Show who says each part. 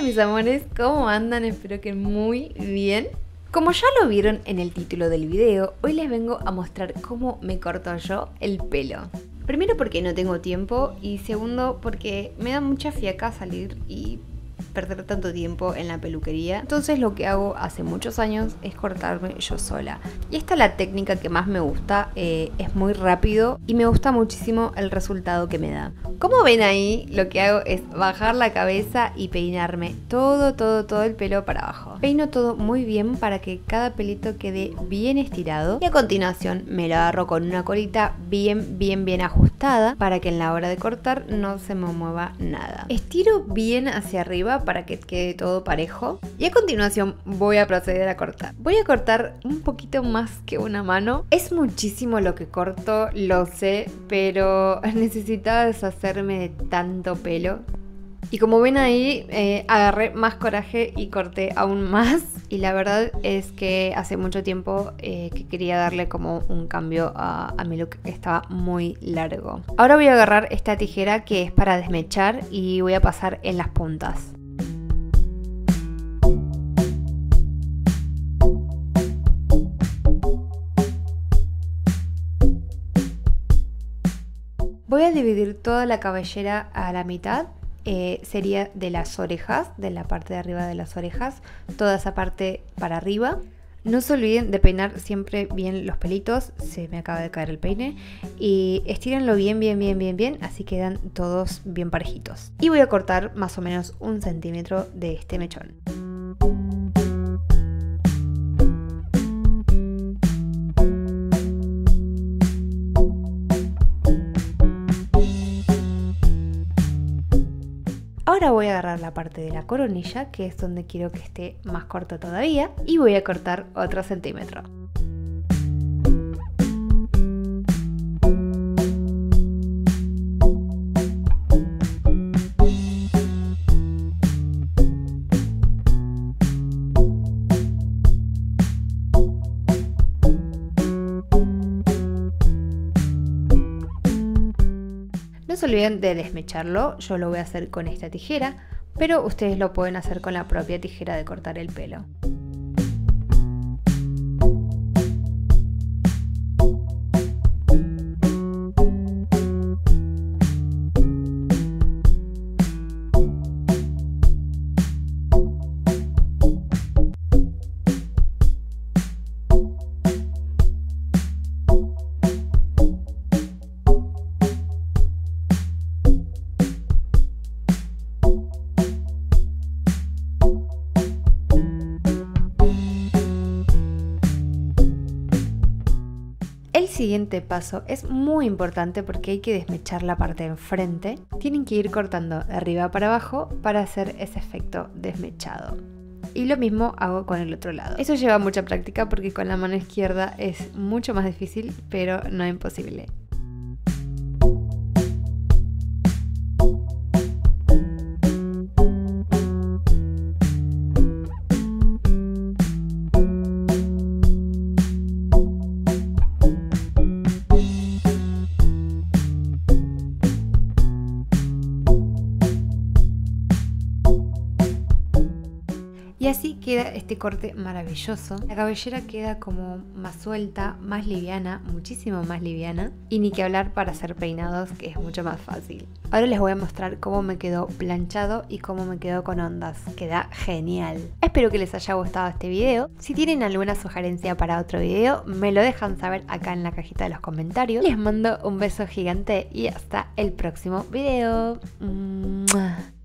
Speaker 1: Hola mis amores, ¿cómo andan? Espero que muy bien. Como ya lo vieron en el título del video, hoy les vengo a mostrar cómo me corto yo el pelo. Primero porque no tengo tiempo y segundo porque me da mucha fiaca salir y perder tanto tiempo en la peluquería. Entonces lo que hago hace muchos años es cortarme yo sola. Y esta es la técnica que más me gusta, es muy rápido y me gusta muchísimo el resultado que me da. Como ven ahí, lo que hago es bajar la cabeza y peinarme todo el pelo para abajo. Peino todo muy bien para que cada pelito quede bien estirado y a continuación me lo agarro con una colita bien ajustada para que en la hora de cortar no se me mueva nada. Estiro bien hacia arriba para que quede todo parejo y a continuación voy a proceder a cortar. Voy a cortar un poquito más que una mano. Es muchísimo lo que corto, lo sé, pero necesitaba deshacerme de tanto pelo. Y como ven ahí, agarré más coraje y corté aún más. Y la verdad es que hace mucho tiempo que quería darle como un cambio a mi look, que estaba muy largo. Ahora voy a agarrar esta tijera que es para desmechar y voy a pasar en las puntas. Voy a dividir toda la cabellera a la mitad. Sería de las orejas, de la parte de arriba de las orejas, toda esa parte para arriba. No se olviden de peinar siempre bien los pelitos, se me acaba de caer el peine, y estírenlo bien, así quedan todos bien parejitos. Y voy a cortar más o menos 1 centímetro de este mechón. Ahora voy a agarrar la parte de la coronilla, que es donde quiero que esté más corto todavía, y voy a cortar otro centímetro. No se olviden de desmecharlo, yo lo voy a hacer con esta tijera, pero ustedes lo pueden hacer con la propia tijera de cortar el pelo. El siguiente paso es muy importante porque hay que desmechar la parte de enfrente. Tienen que ir cortando de arriba para abajo para hacer ese efecto desmechado. Y lo mismo hago con el otro lado. Eso lleva mucha práctica porque con la mano izquierda es mucho más difícil, pero no imposible. Y así queda este corte maravilloso. La cabellera queda como más suelta, más liviana, muchísimo más liviana. Y ni que hablar para hacer peinados, que es mucho más fácil. Ahora les voy a mostrar cómo me quedó planchado y cómo me quedó con ondas. Queda genial. Espero que les haya gustado este video. Si tienen alguna sugerencia para otro video, me lo dejan saber acá en la cajita de los comentarios. Les mando un beso gigante y hasta el próximo video. ¡Mua!